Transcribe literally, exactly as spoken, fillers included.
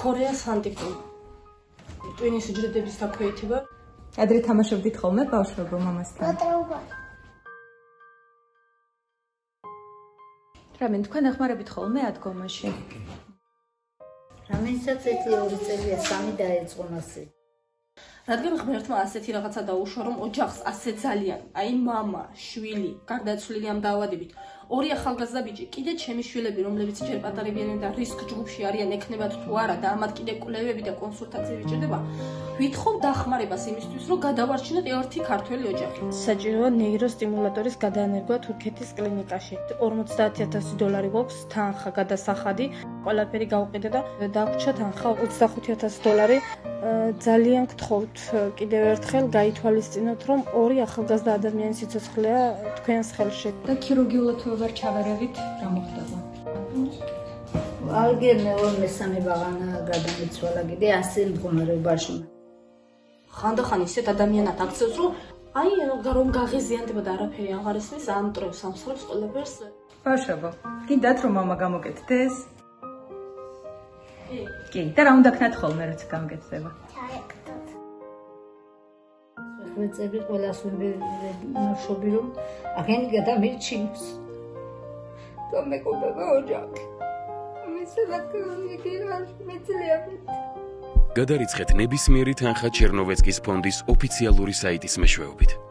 Koreas ანტიკურ. ტვინის უჯრედების დაქვეითება. ადრე თამაშობდით ხოლმე ბავშვობო მამასთან? რამენ თქვენ ეხმარებით ხოლმე ადგომაში? რამენსაც ერთი ორი წელია სამი დაეწყო მასე. რადგან ღმერთმა ასეთი რაღაცა დაუშვა, რომ ოჯახს ასე ძალიან, აი მამა, შვილი, გარდაცვლილი ამ დაავადებით, ორი ახალგაზრდა ბიჭი, კიდე ჩემი შვილები, რომლებიც ჯერ პატარებიან და რისკ ჯგუფში არიან, ექნებათ თუ არა და ამათ კიდე კვლევები და კონსულტაციები ჭირდება, ვითხოვ დახმარებას იმისთვის, რომ გადავარჩინოთ ერთი ქართველი ოჯახი. საჭიროა ნეიროსტიმულატორის გადაანერგვა თურქეთის კლინიკაში. ორმოცდაათი ათასი დოლარი გვაქვს თანხა გადასახადი, ყველაფერი გავყიდე და დაგვრჩა თანხა ოცდახუთი ათასი დოლარი. ძალიან გთხოვთ კიდევ ერთხელ გაითვალისწინოთ, რომ ორი ახალგაზრდა ადამიანის სიცოცხლეა თქვენს ხელში. და ქირურგიულად თუ აღარ ჩავარევით, რა მოხდება? ალგერ მეორე მესამე ბაღანა გადამიცვალა კიდე ასე მდგომარეობაში. ხანდახან ისეთ ადამიანად აქცევს, რომ აი რომ გაღიზიანდება და არაფერი აღარ ისმის, ამტრევს, ამსხვრევს ყველაფერს. ბავშვებო, გინდათ რომ მამა გამოგეთდეს? კი, და რა უნდა ქნათ ხოლმე, როცა გამოგეცდება? ჩაეკტოთ. ვეწები ყველას ვიმშობი რომ აგენი გადამირჩინოს. და მეკობება ოჯახი. მისცემათ კონკრეტულად მეძლიებით. გადარიცხეთ ნებისმიერი თანხა ჩერნოვეცკის ფონდის ოფიციალური საიტის მეშვეობით.